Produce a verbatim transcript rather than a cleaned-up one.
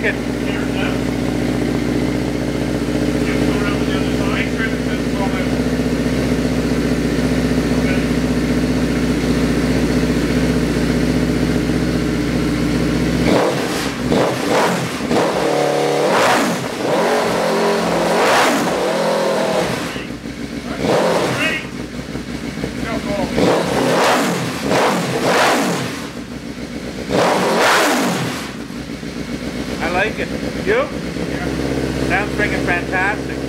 like it. I like it. You? Yeah. Sounds freaking fantastic.